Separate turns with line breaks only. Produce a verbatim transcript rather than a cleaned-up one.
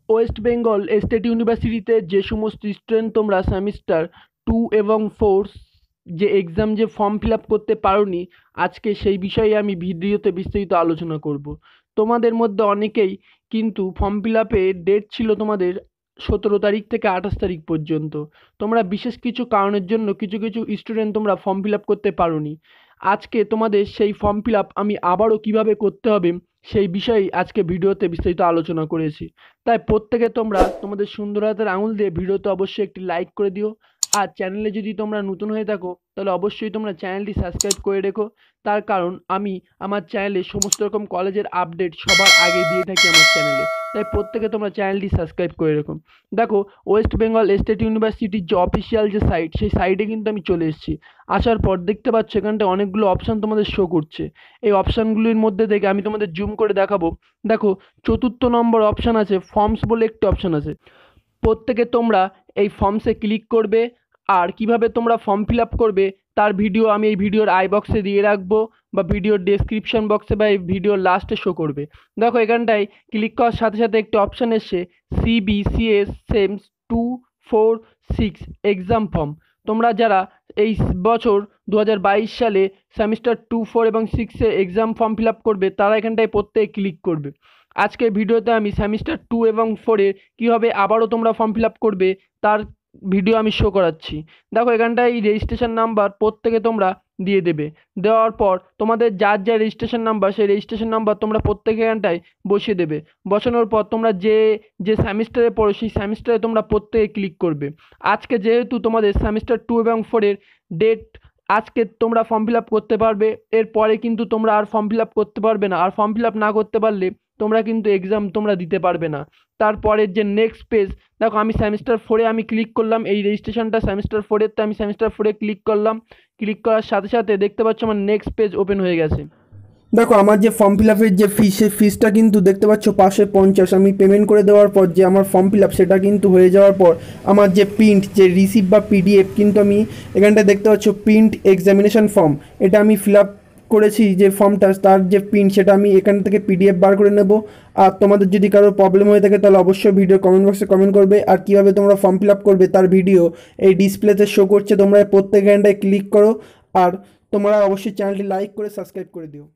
West Bengal state ইউনিভার্সিটিতে যে সমস্ত স্টুডেন্ট তোমরা সেমিস্টার টু এবং ফোর যে এক্সাম যে ফর্ম ফিল আপ করতে পারোনি, আজকে সেই বিষয়ে আমি ভিডিওতে বিস্তারিত আলোচনা করব। তোমাদের মধ্যে অনেকেই কিন্তু ফর্ম ফিল আপের ডেট ছিল তোমাদের সতেরো তারিখ থেকে আঠাশ তারিখ পর্যন্ত। তোমরা বিশেষ কিছু কারণের জন্য কিছু কিছু স্টুডেন্ট তোমরা ফর্ম ফিল আপ করতে পারোনি। আজকে তোমাদের সেই ফর্ম ফিল আপ আমি আবারও কীভাবে করতে হবে সেই বিষয়েই আজকে ভিডিওতে বিস্তারিত আলোচনা করেছি। তাই প্রত্যেকে তোমরা তোমাদের সুন্দর হাতের আঙুল দিয়ে ভিডিওতে অবশ্যই একটি লাইক করে দিও। আর চ্যানেলে যদি তোমরা নতুন হয়ে থাকো তাহলে অবশ্যই তোমরা চ্যানেলটি সাবস্ক্রাইব করে রেখো। তার কারণ আমি আমার চ্যানেলে সমস্ত রকম কলেজের আপডেট সবার আগে দিয়ে থাকি আমার চ্যানেলে। তাই প্রত্যেকে তোমরা চ্যানেলটি সাবস্ক্রাইব করে রেখো। দেখো, ওয়েস্ট বেঙ্গল স্টেট ইউনিভার্সিটির যে অফিসিয়াল যে সাইট, সেই সাইটে কিন্তু আমি চলে এসেছি। আসার পর দেখতে পাচ্ছ এখানটা অনেকগুলো অপশান তোমাদের শো করছে। এই অপশানগুলির মধ্যে থেকে আমি তোমাদের জুম করে দেখাবো। দেখো, চতুর্থ নম্বর অপশান আছে ফর্মস বলে একটি অপশান আছে। প্রত্যেকে তোমরা এই ফর্মসে ক্লিক করবে। আর কিভাবে তোমরা ফর্ম ফিল আপ করবে তার ভিডিও আমি এই ভিডিওর আই বক্সে দিয়ে রাখবো, বা ভিডিওর ডেসক্রিপশন বক্সে বা এই ভিডিওর লাস্টে শো করবে। দেখো, এখানটায় ক্লিক করার সাথে সাথে একটি অপশান এসছে CBCS sems two four six exam form. তোমরা যারা এই বছর দু হাজার বাইশ সালে সেমিস্টার টু ফোর এবং সিক্সে এক্সাম ফর্ম ফিল আপ করবে তারা এখানটায় প্রত্যেকে ক্লিক করবে। আজকের ভিডিওতে আমি সেমিস্টার টু এবং ফোরের কীভাবে আবারও তোমরা ফর্ম ফিল আপ করবে তার ভিডিও আমি শো করাচ্ছি। দেখো, এখানটায় এই রেজিস্ট্রেশন নাম্বার প্রত্যেকে তোমরা দিয়ে দেবে। দেওয়ার পর তোমাদের যার যা রেজিস্ট্রেশন নাম্বার, সেই রেজিস্ট্রেশন নাম্বার তোমরা প্রত্যেকে এখানটায় বসিয়ে দেবে। বসানোর পর তোমরা যে যে সেমিস্টারে পড়ো সেই সেমিস্টারে তোমরা প্রত্যেকে ক্লিক করবে। আজকে যেহেতু তোমাদের সেমিস্টার টু এবং ফোরের ডেট, আজকে তোমরা ফর্ম ফিল আপ করতে পারবে। এরপরে কিন্তু তোমরা আর ফর্ম ফিল আপ করতে পারবে না। আর ফর্ম ফিল আপ না করতে পারলে তোমরা কিন্তু এক্সাম তোমরা দিতে পারবে না। তারপরের যে নেক্সট পেজ, দেখো আমি সেমিস্টার ফোরে আমি ক্লিক করলাম। এই রেজিস্ট্রেশনটা সেমিস্টার ফোরের, তো আমি সেমিস্টার ফোরে ক্লিক করলাম। ক্লিক করার সাথে সাথে দেখতে পাচ্ছ আমার নেক্সট পেজ ওপেন হয়ে গেছে।
দেখো, আমার যে ফর্ম ফিল আপের যে ফিস, সেই ফিসটা কিন্তু দেখতে পাচ্ছ পাশে পঞ্চাশ। আমি পেমেন্ট করে দেওয়ার পর যে আমার ফর্ম ফিল আপ সেটা কিন্তু হয়ে যাওয়ার পর আমার যে প্রিন্ট যে রিসিভ বা পিডিএফ কিন্তু আমি এখানটায় দেখতে পাচ্ছ প্রিন্ট এক্সামিনেশন ফর্ম, এটা আমি ফিল আপ করেছি যে ফর্মটা, তার যে প্রিন্ট সেটা আমি এখান থেকে পিডিএফ বার করে নেব। আর তোমাদের যদি কারোর প্রবলেম হয়ে থাকে তাহলে অবশ্যই ভিডিও কমেন্ট বক্সে কমেন্ট করবে। আর কীভাবে তোমরা ফর্ম ফিল আপ করবে তার ভিডিও এই ডিসপ্লেতে শো করছে, তোমরা প্রত্যেক ঘন্টায় ক্লিক করো। আর তোমরা অবশ্যই চ্যানেলটি লাইক করে সাবস্ক্রাইব করে দিও।